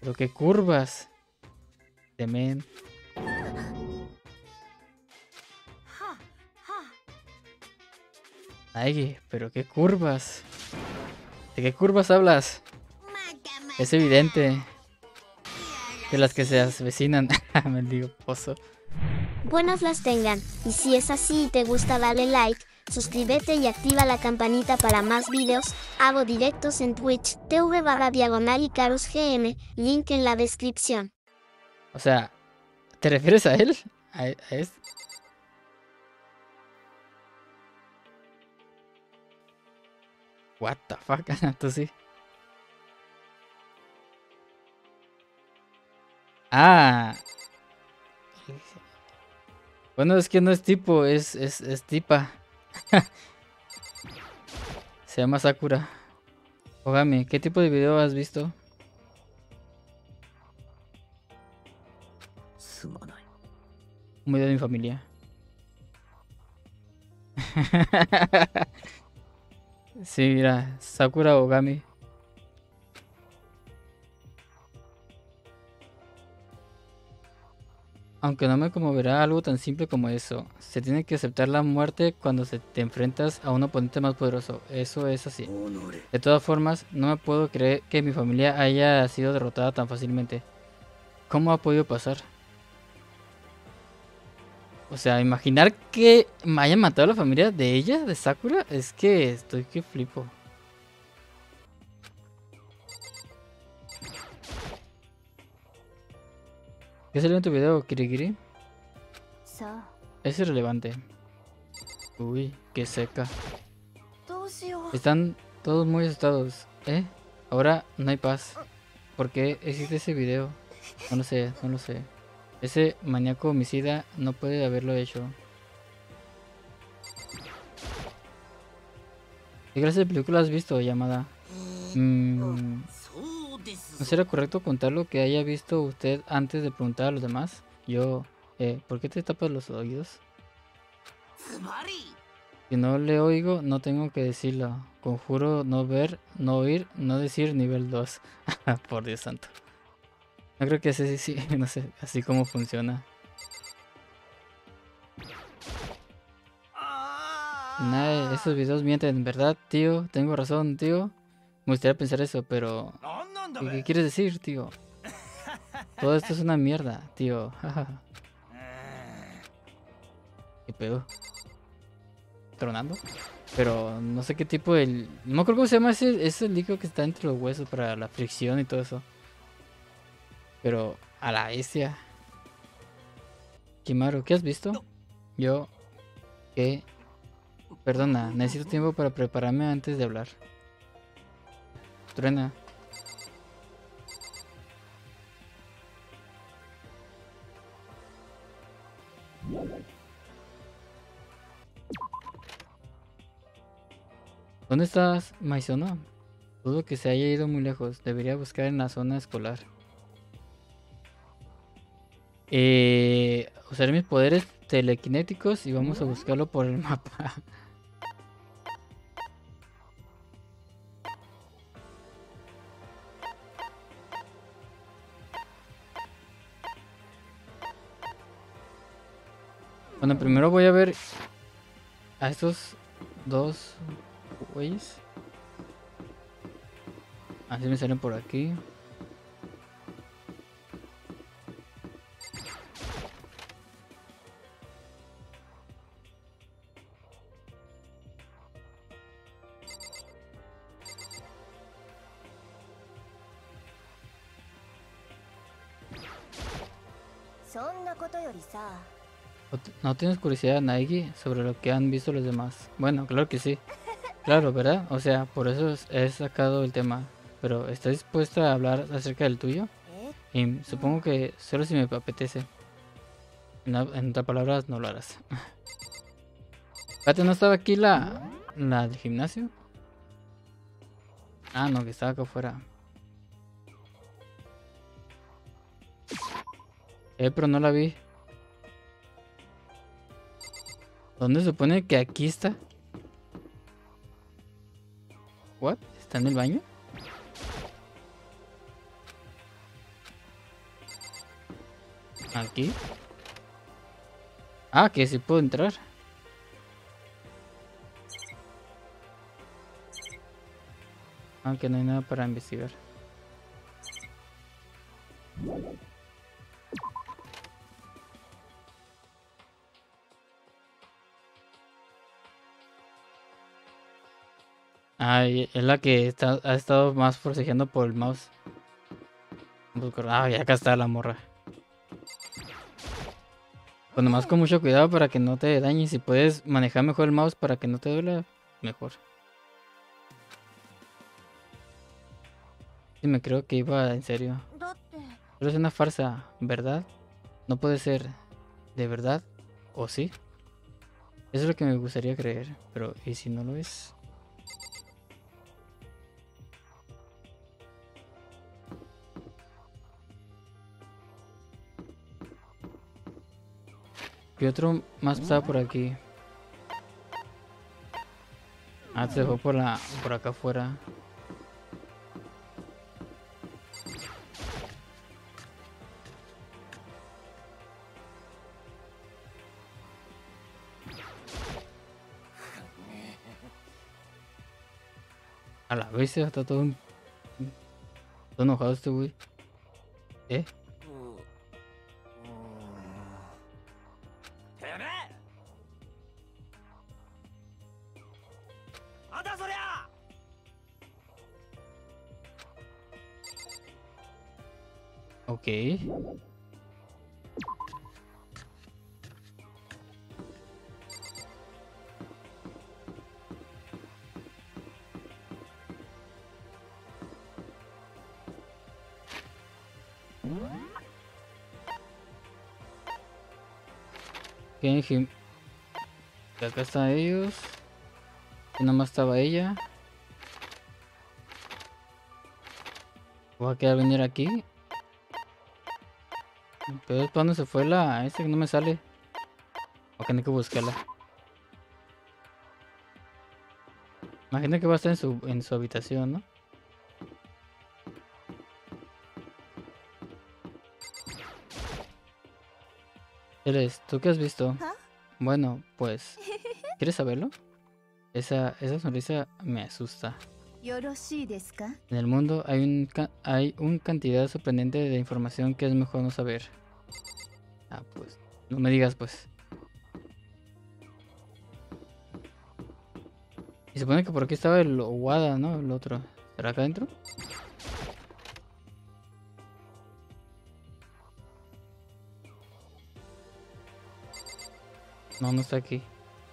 Pero qué curvas. De men. Ay, pero qué curvas. ¿De qué curvas hablas? Es evidente. De las que se avecinan. Mendigo pozo. Buenas las tengan, y si es así y te gusta dale like, suscríbete y activa la campanita para más videos. Hago directos en Twitch, tv//IcarusGM, link en la descripción. O sea, ¿te refieres a él? ¿A este? What the fuck, tú sí. Ah. Bueno, es que no es tipo, es tipa. Se llama Sakura. Ogami, ¿qué tipo de video has visto? Un video de mi familia. Sí, mira, Sakura Ogami. Aunque no me conmoverá algo tan simple como eso. Se tiene que aceptar la muerte cuando te enfrentas a un oponente más poderoso. Eso es así. De todas formas, no me puedo creer que mi familia haya sido derrotada tan fácilmente. ¿Cómo ha podido pasar? O sea, imaginar que me hayan matado a la familia de ella, de Sakura, es que estoy que flipo. ¿Qué salió en tu video, Kirigiri? Es irrelevante. Uy, qué seca. Están todos muy asustados, ¿eh? Ahora no hay paz. ¿Por qué existe ese video? No lo sé, no lo sé. Ese maníaco homicida no puede haberlo hecho. ¿Qué clase de película has visto, Yamada? ¿No será correcto contar lo que haya visto usted antes de preguntar a los demás? ¿Por qué te tapas los oídos? Si no le oigo, no tengo que decirlo. Conjuro no ver, no oír, no decir nivel 2. Por Dios santo. No creo que sí, no sé, así como funciona. Nada, esos videos mienten, ¿verdad, tío? Tengo razón, tío. Me gustaría pensar eso, pero... ¿Qué quieres decir, tío? Todo esto es una mierda, tío. ¿Qué pedo? ¿Tronando? Pero no sé qué tipo de... No me acuerdo cómo se llama ese líquido que está entre los huesos para la fricción y todo eso. Pero a la bestia. Kimaru, ¿qué has visto? Yo... ¿Qué? Perdona, necesito tiempo para prepararme antes de hablar. Truena. ¿Dónde estás, Maizono? Dudo que se haya ido muy lejos. Debería buscar en la zona escolar. Usaré mis poderes telequinéticos y vamos a buscarlo por el mapa. Bueno, primero voy a ver a estos dos güeyes. Así me salen por aquí. ¿No tienes curiosidad, Naigi, sobre lo que han visto los demás? Bueno, claro que sí. Claro, ¿verdad? O sea, por eso he sacado el tema. Pero, ¿estás dispuesta a hablar acerca del tuyo? Y supongo que solo si me apetece. En otras palabras, no lo harás. Espérate, ¿no estaba aquí la del gimnasio? Ah, no, que estaba acá afuera. Pero no la vi. ¿Dónde se supone que aquí está? ¿What? ¿Está en el baño? Aquí. Ah, que sí puedo entrar. Aunque no hay nada para investigar. Ah, es la que ha estado más forcejeando por el mouse. Ah, ya acá está la morra. Pues nomás con mucho cuidado para que no te dañes. Si puedes manejar mejor el mouse para que no te duela, mejor. Sí, me creo que iba en serio. Pero es una farsa, ¿verdad? No puede ser de verdad, ¿o sí? Eso es lo que me gustaría creer, pero ¿y si no lo es? ¿Qué otro más estaba por aquí? Ah, se dejó por acá afuera. A la vez está todo enojado este güey. ¿Eh? Ok. Ok, acá están ellos. Y nomás estaba ella. Voy a quedar venir aquí. Pero ¿para dónde se fue la esta que no me sale? O que hay que buscarla. Imagina que va a estar en su habitación, ¿no? Eres, ¿tú qué has visto? Bueno, pues, ¿quieres saberlo? Esa sonrisa me asusta. En el mundo hay un cantidad sorprendente de información que es mejor no saber. Ah, pues, no me digas, pues. Y se supone que por aquí estaba el Wada, ¿no? El otro. ¿Será acá adentro? No, no está aquí.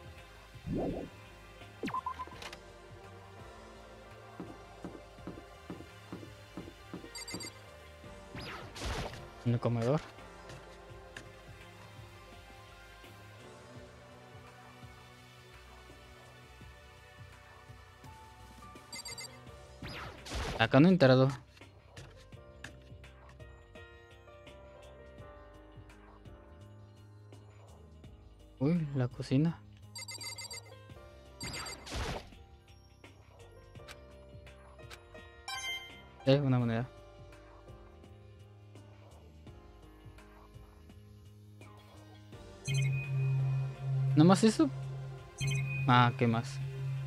En el comedor. Acá no he entrado. Uy, la cocina. Una moneda. ¿No más eso? Ah, ¿qué más?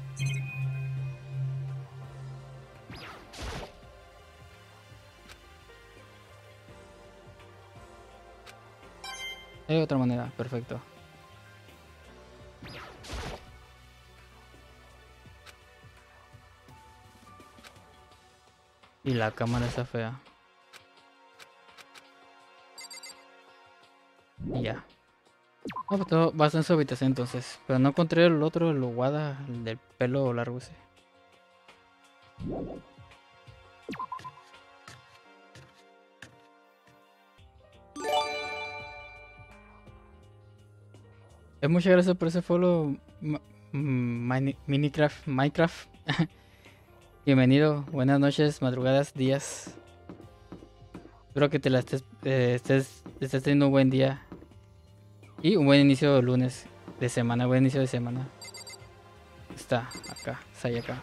Otra moneda, perfecto. Y la cámara está fea. Y ya. No, pues todo va a estar en su habitación entonces. Pero no encontré el otro, el Wada, el del pelo largo ese. Muchas gracias por ese follow, Minecraft. Bienvenido, buenas noches, madrugadas, días. Espero que te la estés teniendo un buen día. Y un buen inicio de lunes de semana, buen inicio de semana. Está ahí acá.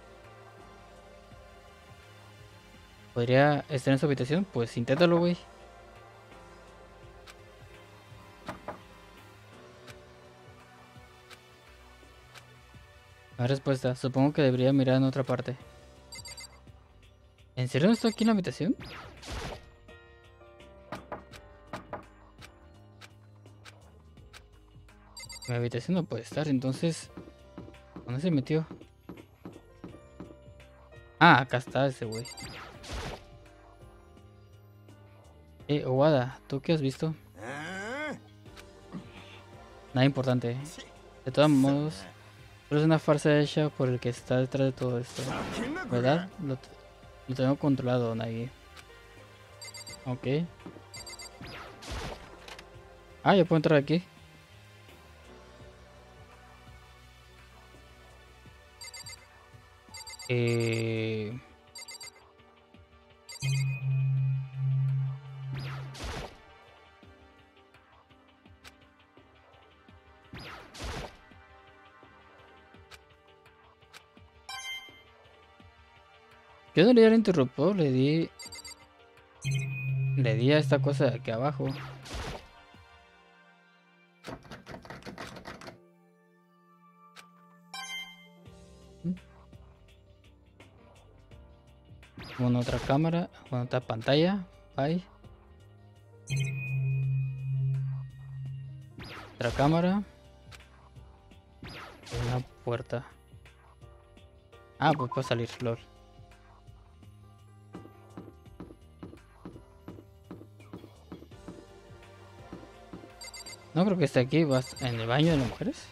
¿Podría estar en su habitación? Pues inténtalo, güey. No hay respuesta. Supongo que debería mirar en otra parte. ¿En serio no está aquí en la habitación? Mi habitación no puede estar, entonces... ¿Dónde se metió? Ah, acá está ese güey. Owada, ¿tú qué has visto? Nada importante. De todos modos, solo es una farsa hecha por el que está detrás de todo esto. ¿Verdad? Lo tengo controlado, Nagi. Ok. Ah, yo puedo entrar aquí. Eh... Yo no le di al interruptor, le di a esta cosa de aquí abajo. Con otra cámara, con otra pantalla. Ahí. Otra cámara. Una puerta. Ah, pues puedo salir, lol. No creo que esté aquí, vas en el baño de las mujeres.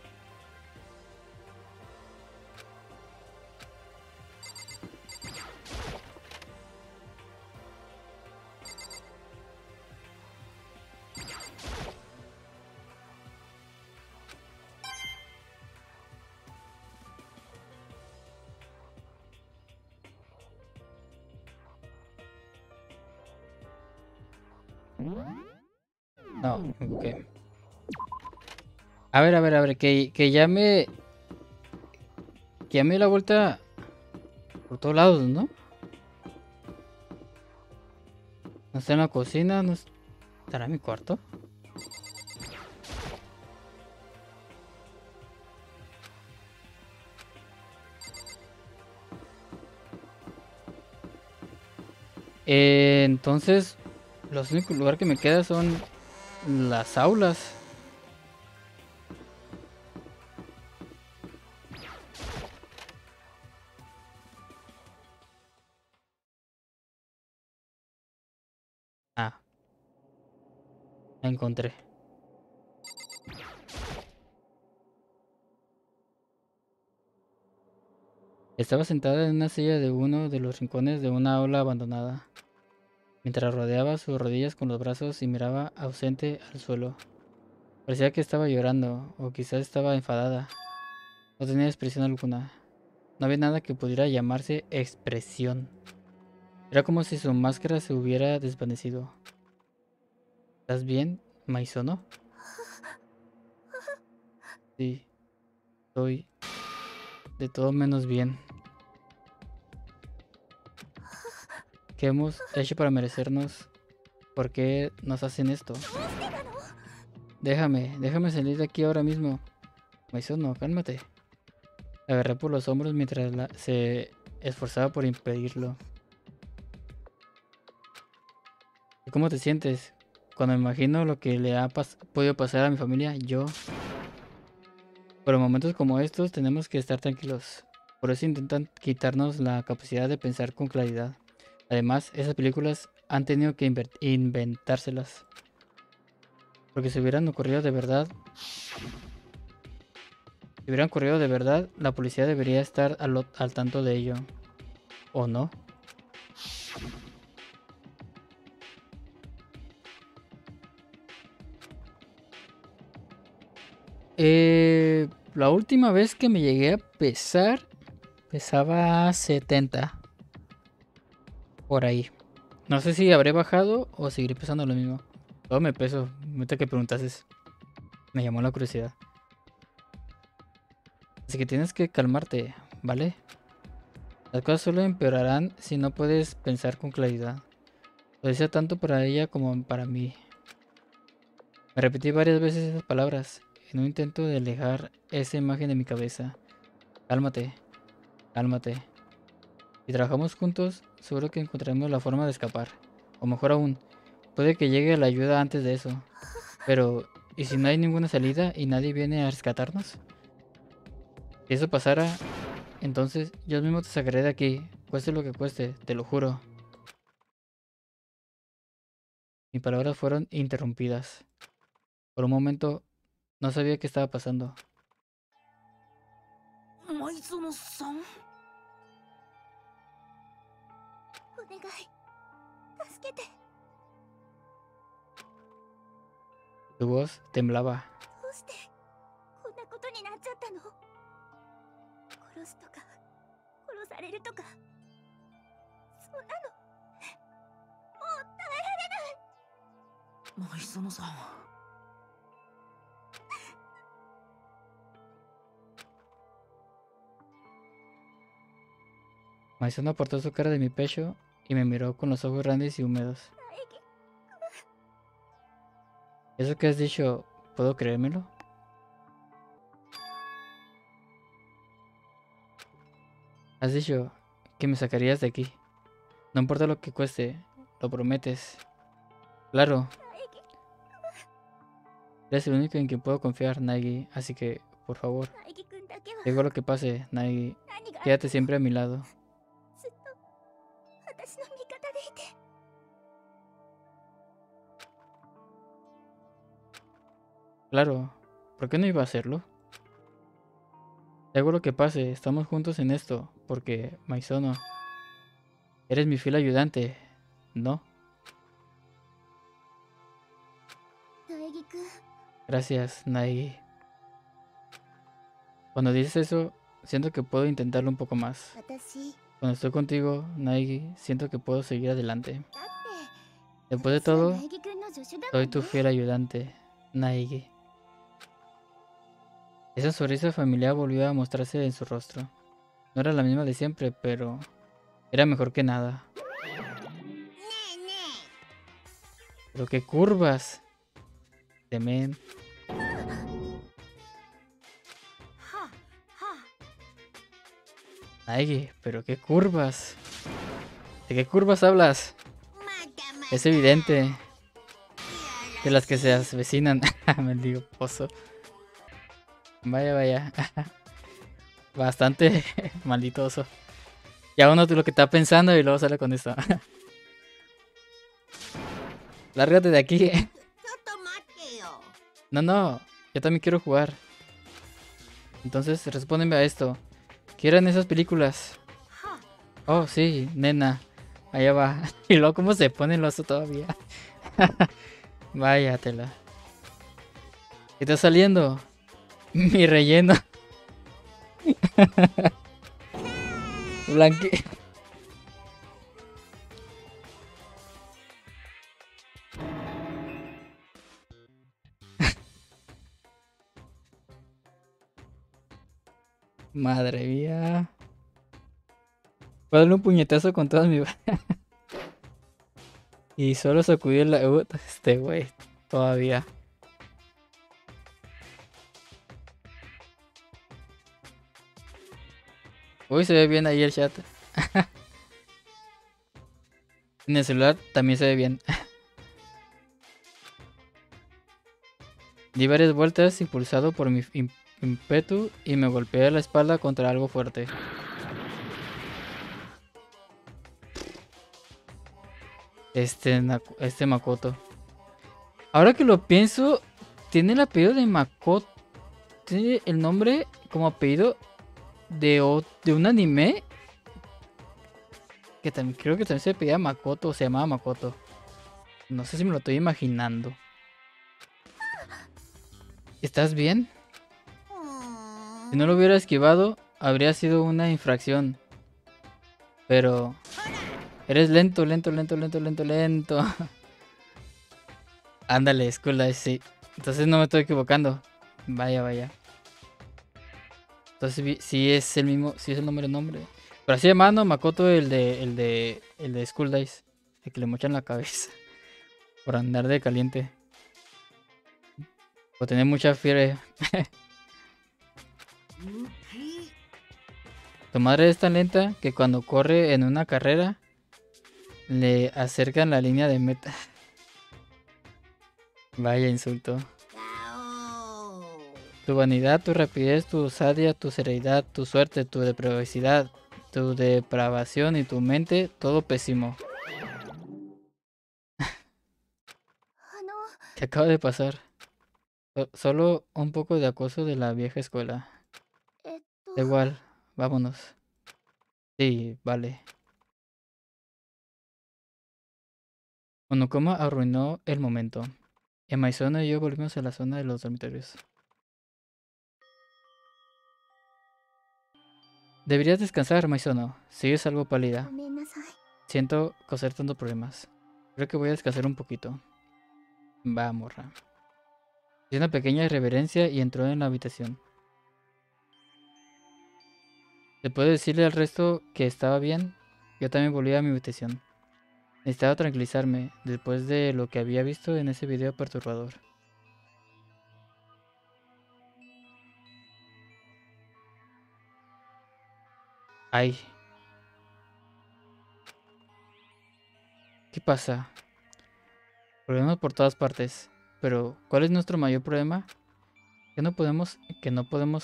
No, ok. A ver, que ya me... Que ya me di la vuelta por todos lados, ¿no? No está en la cocina, no estará en mi cuarto. Entonces, los únicos lugares que me quedan son las aulas. Ah, la encontré. Estaba sentada en una silla de uno de los rincones de una aula abandonada, mientras rodeaba sus rodillas con los brazos y miraba ausente al suelo. Parecía que estaba llorando, o quizás estaba enfadada. No tenía expresión alguna. No había nada que pudiera llamarse expresión. Era como si su máscara se hubiera desvanecido. ¿Estás bien, Maizono? Sí, estoy de todo menos bien. ¿Qué hemos hecho para merecernos? ¿Por qué nos hacen esto? Déjame salir de aquí ahora mismo. Maizono, cálmate. La agarré por los hombros mientras se esforzaba por impedirlo. ¿Y cómo te sientes? Cuando me imagino lo que le ha podido pasar a mi familia, yo... Pero en momentos como estos tenemos que estar tranquilos. Por eso intentan quitarnos la capacidad de pensar con claridad. Además, esas películas han tenido que inventárselas. Porque si hubieran ocurrido de verdad... Si hubieran ocurrido de verdad, la policía debería estar al tanto de ello. ¿O no? La última vez que me llegué a pesar, pesaba 70. Por ahí. No sé si habré bajado o seguiré pesando lo mismo. Todo me peso. Ahorita que preguntases, me llamó la curiosidad. Así que tienes que calmarte, ¿vale? Las cosas solo empeorarán si no puedes pensar con claridad. Lo decía tanto para ella como para mí. Me repetí varias veces esas palabras, en un intento de alejar esa imagen de mi cabeza. Cálmate, cálmate. Si trabajamos juntos, seguro que encontraremos la forma de escapar. O mejor aún, puede que llegue la ayuda antes de eso. Pero, ¿y si no hay ninguna salida y nadie viene a rescatarnos? Si eso pasara, entonces yo mismo te sacaré de aquí, cueste lo que cueste, te lo juro. Mis palabras fueron interrumpidas. Por un momento, no sabía qué estaba pasando. 舞園さん、 お願い、助けて。 Tu voz temblaba. どうしてこんなことになっちゃったの？殺すとか殺されるとか、そんなのもう耐えられない。 舞園さん。 Maizono apartó su cara de mi pecho y me miró con los ojos grandes y húmedos. ¿Eso que has dicho, puedo creérmelo? Has dicho que me sacarías de aquí. No importa lo que cueste, lo prometes. Claro. Eres el único en quien puedo confiar, Naegi, así que, por favor, digo lo que pase, Naegi, quédate siempre a mi lado. Claro, ¿por qué no iba a hacerlo? Digo lo que pase, estamos juntos en esto, porque, Maizono, eres mi fiel ayudante, ¿no? Gracias, Naegi. Cuando dices eso, siento que puedo intentarlo un poco más. Cuando estoy contigo, Naegi, siento que puedo seguir adelante. Después de todo, soy tu fiel ayudante, Naegi. Esa sonrisa familiar volvió a mostrarse en su rostro. No era la misma de siempre, pero era mejor que nada. Pero qué curvas. Temen. Naegi, pero qué curvas. ¿De qué curvas hablas? Es evidente. De las que se avecinan. Mendigo pozo. Vaya, vaya. Bastante maldito oso. Ya uno de lo que está pensando y luego sale con esto. Lárgate de aquí. No, no. Yo también quiero jugar. Entonces, respóndeme a esto. ¿Quieren esas películas? Oh, sí, nena. Allá va. Y luego, ¿cómo se pone el oso todavía? Váyatela. ¿Qué está saliendo? Mi relleno. Blanque. Madre mía. Puedo darle un puñetazo con todas mis... Y solo sacudir la... este güey. Todavía. Uy, se ve bien ahí el chat. En el celular también se ve bien. Di varias vueltas impulsado por mi ímpetu y me golpeé la espalda contra algo fuerte. Este Makoto. Ahora que lo pienso, tiene el apellido de Makoto. Tiene el nombre como apellido de un anime que también creo que también se apellida Makoto o se llamaba Makoto. No sé si me lo estoy imaginando. ¿Estás bien? Si no lo hubiera esquivado, habría sido una infracción. Pero... eres lento. Ándale, Skull Dice, sí. Entonces no me estoy equivocando. Vaya. Entonces sí es el mismo, sí es el nombre. Pero así llamando Makoto el de Skull Dice. El que le mochan la cabeza. Por andar de caliente. Por tener mucha fiebre. Tu madre es tan lenta que cuando corre en una carrera le acercan la línea de meta. Vaya insulto. Tu vanidad, tu rapidez, tu osadía, tu serenidad, tu suerte, tu depravacidad, tu depravación y tu mente, todo pésimo. あの ¿Qué acaba de pasar? Solo un poco de acoso de la vieja escuela. えっと Da igual, vámonos. Sí, vale. Monokuma arruinó el momento. Y Maizono y yo volvimos a la zona de los dormitorios. Deberías descansar, Maizono. Sigues algo pálida. ごめんなさい Siento causar tantos problemas. Creo que voy a descansar un poquito. Va, morra. Hizo una pequeña reverencia y entró en la habitación. Después de decirle al resto que estaba bien, yo también volví a mi habitación. Necesitaba tranquilizarme después de lo que había visto en ese video perturbador. Ay. ¿Qué pasa? Problemas por todas partes. Pero, ¿cuál es nuestro mayor problema? Que no podemos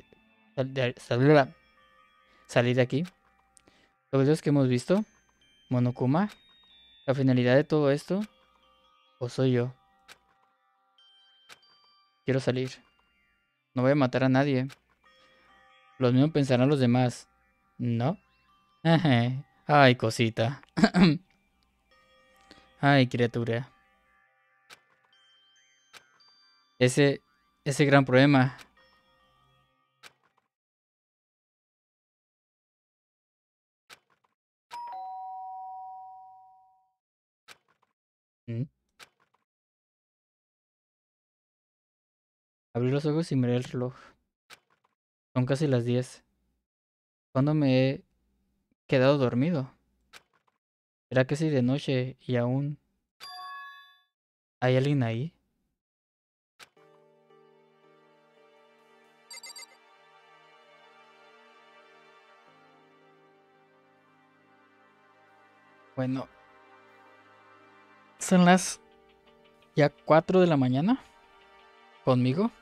salir de aquí. Los videos que hemos visto. Monokuma. La finalidad de todo esto. ¿O soy yo? Quiero salir. No voy a matar a nadie. Lo mismo pensarán los demás. ¿No? Ay, cosita. Ay, criatura. Ese gran problema. ¿Mm? Abrí los ojos y miré el reloj. Son casi las 10. ¿Cuándo me he quedado dormido? ¿Será que sí de noche y aún hay alguien ahí? Bueno, son las ya 4 de la mañana. ¿Conmigo?